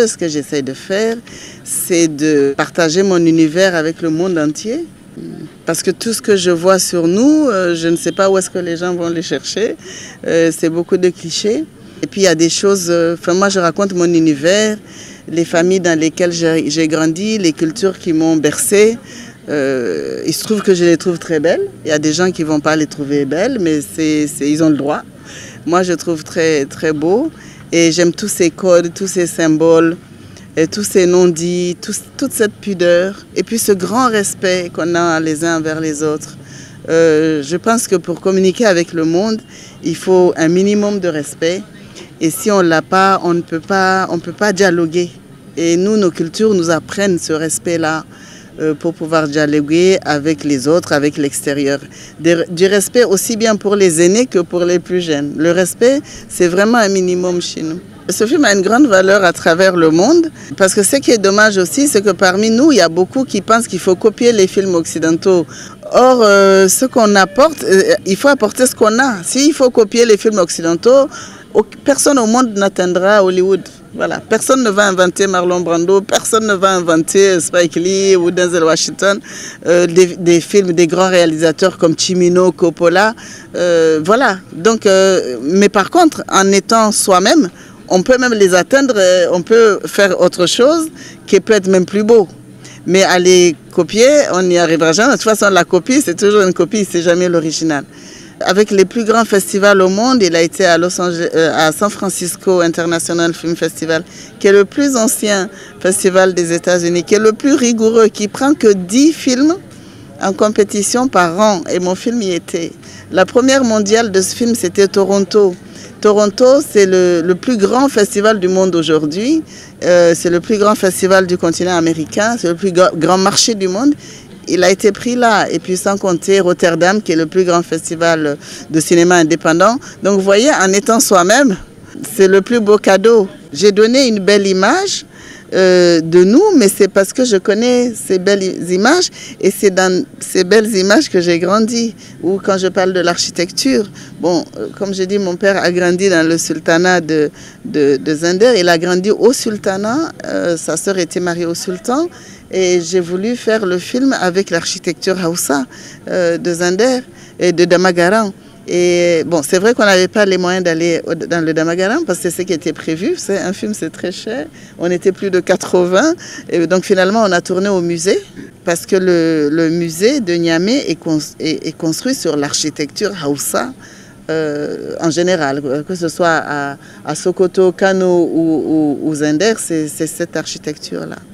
Ce que j'essaie de faire, c'est de partager mon univers avec le monde entier. Parce que tout ce que je vois sur nous, je ne sais pas où est-ce que les gens vont les chercher. C'est beaucoup de clichés. Et puis il y a des choses, moi je raconte mon univers, les familles dans lesquelles j'ai grandi, les cultures qui m'ont bercé. Il se trouve que je les trouve très belles. Il y a des gens qui ne vont pas les trouver belles, mais ils ont le droit. Moi je trouve très, très beau. Et j'aime tous ces codes, tous ces symboles, et tous ces non-dits, toute cette pudeur. Et puis ce grand respect qu'on a les uns envers les autres. Je pense que pour communiquer avec le monde, il faut un minimum de respect. Et si on ne l'a pas, on ne peut pas dialoguer. Et nous, nos cultures nous apprennent ce respect-là pour pouvoir dialoguer avec les autres, avec l'extérieur. Du respect aussi bien pour les aînés que pour les plus jeunes. Le respect, c'est vraiment un minimum chez nous. Ce film a une grande valeur à travers le monde parce que ce qui est dommage aussi, c'est que parmi nous, il y a beaucoup qui pensent qu'il faut copier les films occidentaux. Or, ce qu'on apporte, il faut apporter ce qu'on a. S'il faut copier les films occidentaux, personne au monde n'atteindra Hollywood. Voilà. Personne ne va inventer Marlon Brando, personne ne va inventer Spike Lee ou Denzel Washington, des films, des grands réalisateurs comme Cimino, Coppola. Voilà. Donc, mais par contre, en étant soi-même, on peut même les atteindre, on peut faire autre chose qui peut être même plus beau. Mais à les copier, on n'y arrivera jamais. De toute façon, la copie, c'est toujours une copie, c'est jamais l'original. Avec les plus grands festivals au monde, il a été à San Francisco International Film Festival, qui est le plus ancien festival des États-Unis, qui est le plus rigoureux, qui prend que 10 films en compétition par an. Et mon film y était. La première mondiale de ce film, c'était Toronto. Toronto, c'est le plus grand festival du monde aujourd'hui. C'est le plus grand festival du continent américain. C'est le plus grand marché du monde. Il a été pris là. Et puis sans compter Rotterdam, qui est le plus grand festival de cinéma indépendant. Donc vous voyez, en étant soi-même, c'est le plus beau cadeau. J'ai donné une belle image de nous, mais c'est parce que je connais ces belles images et c'est dans ces belles images que j'ai grandi. Ou quand je parle de l'architecture, bon, comme je dis, mon père a grandi dans le sultanat de Zinder. Il a grandi au sultanat, sa sœur était mariée au sultan et j'ai voulu faire le film avec l'architecture Hausa de Zinder et de Damagaran. Et bon, c'est vrai qu'on n'avait pas les moyens d'aller dans le Damagaran parce que c'est ce qui était prévu. C'est un film, c'est très cher. On était plus de 80. Et donc finalement, on a tourné au musée parce que le musée de Niamey est construit sur l'architecture Hausa en général. Que ce soit à Sokoto, Kano ou Zinder, c'est cette architecture-là.